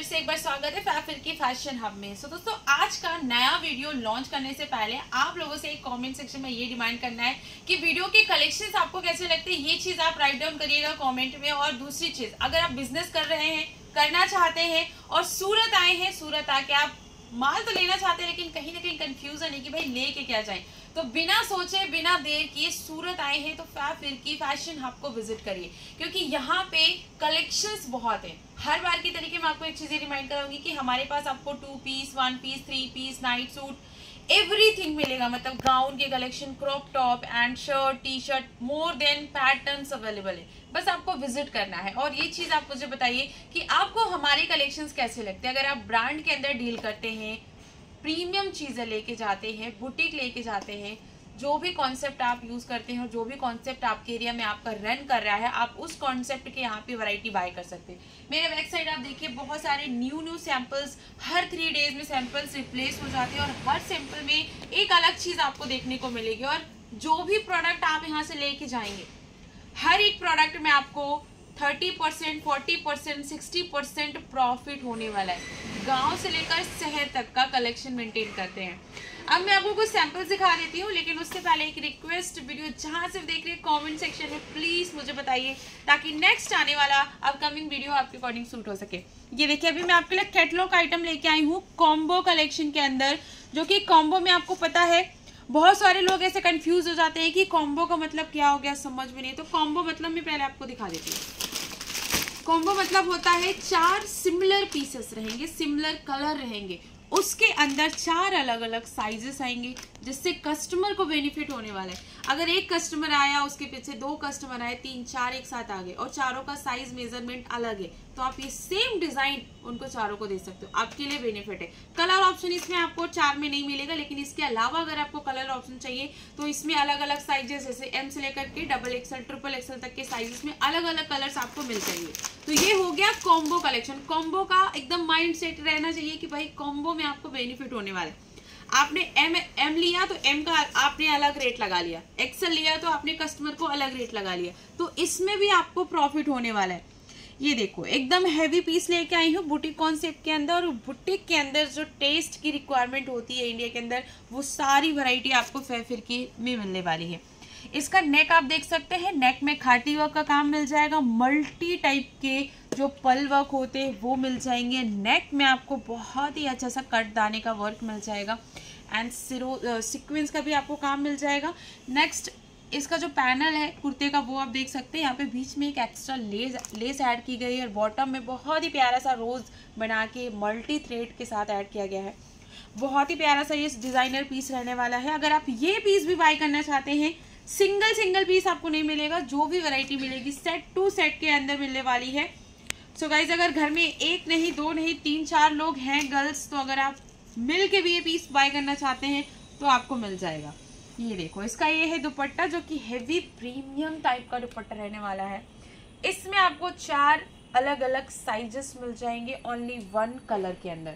फिर से एक बार स्वागत है फैफिल की फैशन हब में। सो दोस्तों, आज का नया वीडियो लॉन्च करने से पहले आप लोगों से एक कमेंट सेक्शन में ये डिमांड करना है कि वीडियो के कलेक्शंस आपको कैसे लगते हैं, ये चीज आप राइट डाउन करिएगा कमेंट में। और दूसरी चीज, अगर आप बिजनेस कर रहे हैं, करना चाहते हैं और सूरत आए हैं, सूरत आके आप माल तो लेना चाहते हैं लेकिन कहीं ना कहीं कंफ्यूजन है कि भाई लेके क्या जाएं, तो बिना सोचे बिना देर किए सूरत आए हैं तो फैफिल की फैशन हब को विजिट करिए, क्योंकि यहाँ पे कलेक्शंस बहुत हैं। हर बार की तरीके मैं आपको एक चीज रिमाइंड कराऊंगी कि हमारे पास आपको 2 piece, 1 piece, 3 piece, night suit, everything मिलेगा। मतलब गाउन के collection, crop top and shirt, T shirt, more than patterns available है। बस आपको विजिट करना है और ये चीज आप मुझे बताइए कि आपको हमारे कलेक्शंस कैसे लगते हैं। अगर आप ब्रांड के अंदर डील करते हैं, प्रीमियम चीजें लेके जाते हैं, बुटीक लेके जाते हैं, जो भी कॉन्सेप्ट आप यूज करते हैं, जो भी कॉन्सेप्ट आपके एरिया में आपका रन कर रहा है, आप उस कॉन्सेप्ट के यहाँ पे वैरायटी बाय कर सकते हैं। मेरे वेबसाइट आप देखिए, बहुत सारे न्यू सैंपल्स हर 3 डेज में सैंपल्स रिप्लेस हो जाते हैं और हर सैंपल में एक अलग चीज आपको देखने को मिलेगी। और जो भी प्रोडक्ट आप यहाँ से लेके जाएंगे, हर एक प्रोडक्ट में आपको 30%, 40%, 60% प्रॉफिट होने वाला है। गांव से लेकर शहर तक का कलेक्शन मेंटेन करते हैं। अब मैं आपको कुछ सैंपल्स दिखा देती हूँ, लेकिन उससे पहले एक रिक्वेस्ट, वीडियो जहां से देख रहे हैं कमेंट सेक्शन में प्लीज मुझे बताइए, ताकि नेक्स्ट आने वाला अपकमिंग वीडियो आपके अकॉर्डिंग सूट हो सके। ये देखिए, अभी मैं आपके लिए कैटलॉग आइटम लेके आई हूँ कॉम्बो कलेक्शन के अंदर, जो कि कॉम्बो में आपको पता है बहुत सारे लोग ऐसे कंफ्यूज हो जाते हैं कि कॉम्बो का मतलब क्या हो गया, समझ में नहीं। तो कॉम्बो मतलब मैं पहले आपको दिखा देती हूँ। कॉम्बो मतलब होता है 4 सिमिलर पीसेस रहेंगे, सिमिलर कलर रहेंगे, उसके अंदर 4 अलग अलग साइजेस आएंगे, जिससे कस्टमर को बेनिफिट होने वाला है। अगर एक कस्टमर आया, उसके पीछे 2 कस्टमर आए, 3, 4 एक साथ आ गए और चारों का साइज मेजरमेंट अलग है, तो आप ये सेम डिजाइन उनको चारों को दे सकते हो। आपके लिए बेनिफिट है। कलर ऑप्शन इसमें आपको 4 में नहीं मिलेगा, लेकिन इसके अलावा अगर आपको कलर ऑप्शन चाहिए तो इसमें अलग अलग साइजेस, जैसे एम से लेकर के XXL, XXL तक के साइजेस में अलग अलग कलर्स आपको मिल जाएंगे। तो ये हो गया कॉम्बो कलेक्शन। कॉम्बो का एकदम माइंड सेट रहना चाहिए कि भाई कॉम्बो में आपको बेनिफिट होने वाला है। आपने एम लिया तो एम का आपने अलग रेट लगा लिया, एक्सेल लिया तो आपने कस्टमर को अलग रेट लगा लिया, तो इसमें भी आपको प्रॉफिट होने वाला है। ये देखो, एकदम हैवी पीस लेके आई हूँ बुटीक कॉन्सेप्ट के अंदर, और बुटीक के अंदर जो टेस्ट की रिक्वायरमेंट होती है इंडिया के अंदर, वो सारी वैरायटी आपको फैफिल की में मिलने वाली है। इसका नेक आप देख सकते हैं, नेक में खाटी वर्क का काम मिल जाएगा, मल्टी टाइप के जो पल वर्क होते हैं वो मिल जाएंगे। नेक में आपको बहुत ही अच्छा सा कट दाने का वर्क मिल जाएगा एंड सीक्वेंस का भी आपको काम मिल जाएगा। नेक्स्ट, इसका जो पैनल है कुर्ते का वो आप देख सकते हैं, यहाँ पे बीच में एक एक्स्ट्रा लेस ऐड की गई है और बॉटम में बहुत ही प्यारा सा रोज बना के मल्टी थ्रेड के साथ ऐड किया गया है। बहुत ही प्यारा सा ये डिजाइनर पीस रहने वाला है। अगर आप ये पीस भी बाय करना चाहते हैं, सिंगल पीस आपको नहीं मिलेगा, जो भी वैरायटी मिलेगी सेट टू सेट के अंदर मिलने वाली है। सो गाइज, अगर घर में 1 नहीं 2 नहीं 3 4 लोग हैं गर्ल्स, तो अगर आप मिल के भी ये पीस बाय करना चाहते हैं तो आपको मिल जाएगा। ये देखो, इसका ये है दुपट्टा, जो कि हेवी प्रीमियम टाइप का दुपट्टा रहने वाला है। इसमें आपको 4 अलग अलग साइजेस मिल जाएंगे ओनली 1 कलर के अंदर।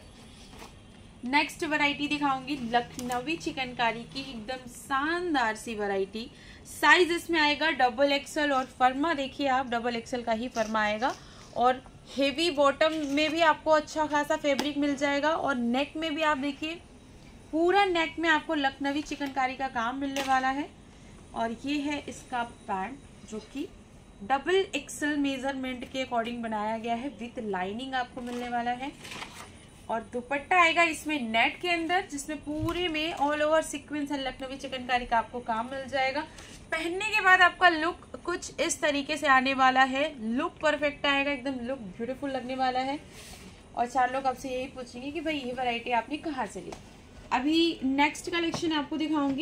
नेक्स्ट वैरायटी दिखाऊंगी लखनवी चिकनकारी की, एकदम शानदार सी वैरायटी। साइज इसमें आएगा XXL और फर्मा देखिए आप, XXL का ही फर्मा आएगा। और हेवी बॉटम में भी आपको अच्छा खासा फैब्रिक मिल जाएगा, और नेक में भी आप देखिए पूरा नेक में आपको लखनवी चिकनकारी का काम मिलने वाला है। और ये है इसका पैंट, जो कि XXL मेजरमेंट के अकॉर्डिंग बनाया गया है, विथ लाइनिंग आपको मिलने वाला है। और दुपट्टा आएगा इसमें नेट के अंदर, जिसमें पूरे में ऑल ओवर सीक्वेंस और लखनवी चिकनकारी का आपको काम मिल जाएगा। पहनने के बाद आपका लुक कुछ इस तरीके से आने वाला है, लुक परफेक्ट आएगा, एकदम लुक ब्यूटीफुल लगने वाला है। और 4 लोग आपसे यही पूछेंगे कि भाई ये वैरायटी आपने कहाँ से ली। अभी नेक्स्ट कलेक्शन आपको दिखाऊंगी,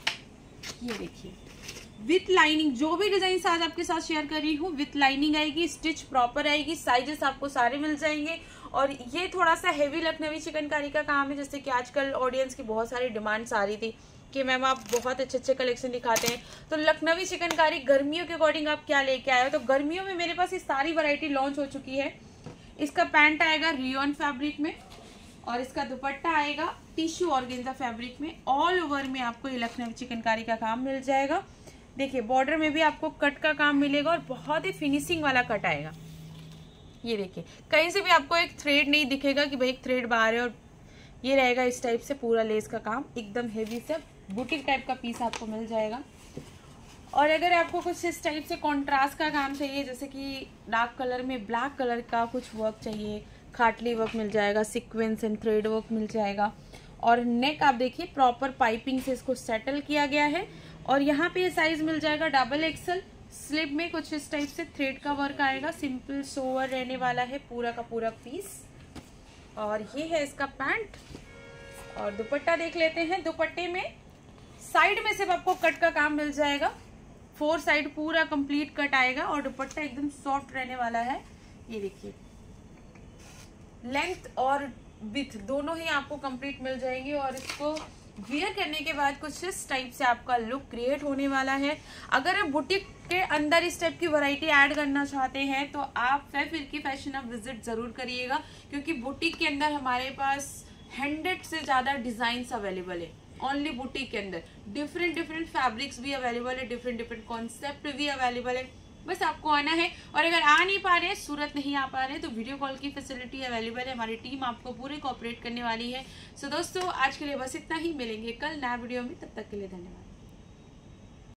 ये देखिए विथ लाइनिंग। जो भी डिजाइन आज आपके साथ शेयर कर रही हूँ विथ लाइनिंग आएगी, स्टिच प्रॉपर आएगी, साइजेस आपको सारे मिल जाएंगे। और ये थोड़ा सा हेवी लखनवी चिकनकारी का काम है, जैसे कि आजकल ऑडियंस की बहुत सारी डिमांड्स आ रही थी कि मैम आप बहुत अच्छे कलेक्शन दिखाते हैं, तो लखनवी चिकनकारी गर्मियों के अकॉर्डिंग आप क्या लेके आए हो। तो गर्मियों में मेरे पास ये सारी वैरायटी लॉन्च हो चुकी है। इसका पैंट आएगा रियोन फैब्रिक में, और इसका दुपट्टा आएगा टिश्यू ऑर्गेन्जा फैब्रिक में। ऑल ओवर में आपको ये लखनवी चिकनकारी का काम मिल जाएगा। देखिए, बॉर्डर में भी आपको कट का काम मिलेगा और बहुत ही फिनिशिंग वाला कट आएगा। ये देखिए कहीं से भी आपको एक थ्रेड नहीं दिखेगा कि भाई एक थ्रेड बाहर है, और ये रहेगा इस टाइप से पूरा लेस का काम, एकदम हेवी से बुटीक टाइप का पीस आपको मिल जाएगा। और अगर आपको कुछ इस टाइप से कॉन्ट्रास्ट का काम चाहिए, जैसे कि डार्क कलर में ब्लैक कलर का कुछ वर्क चाहिए, खाटली वर्क मिल जाएगा, सीक्वेंस एंड थ्रेड वर्क मिल जाएगा। और नेक आप देखिए प्रॉपर पाइपिंग से इसको सेटल किया गया है। और यहाँ पे ये साइज मिल जाएगा XXL। स्लीव में कुछ इस टाइप से थ्रेड का वर्क आएगा, सिंपल सोवर रहने वाला है पूरा का पूरा पीस। और ये है इसका पैंट। और दुपट्टा देख लेते हैं। दुपट्टे में साइड में सिर्फ आपको कट का काम मिल जाएगा, 4 साइड पूरा कंप्लीट कट आएगा और दुपट्टा एकदम सॉफ्ट रहने वाला है। ये देखिए लेंथ और विथ दोनों ही आपको कंप्लीट मिल जाएंगे। और इसको वियर करने के बाद कुछ इस टाइप से आपका लुक क्रिएट होने वाला है। अगर आप बुटीक के अंदर इस टाइप की वैरायटी ऐड करना चाहते हैं तो आप फिरकी फैशन अब विजिट जरूर करिएगा, क्योंकि बुटीक के अंदर हमारे पास 100 से ज्यादा डिजाइन्स अवेलेबल है। ओनली बुटीक के अंदर डिफरेंट फैब्रिक्स भी अवेलेबल है, डिफरेंट कॉन्सेप्ट भी अवेलेबल है। बस आपको आना है। और अगर आ नहीं पा रहे हैं, सूरत नहीं आ पा रहे हैं, तो वीडियो कॉल की फैसिलिटी अवेलेबल है। हमारी टीम आपको पूरे कोऑपरेट करने वाली है। सो दोस्तों आज के लिए बस इतना ही, मिलेंगे कल नया वीडियो में, तब तक के लिए धन्यवाद।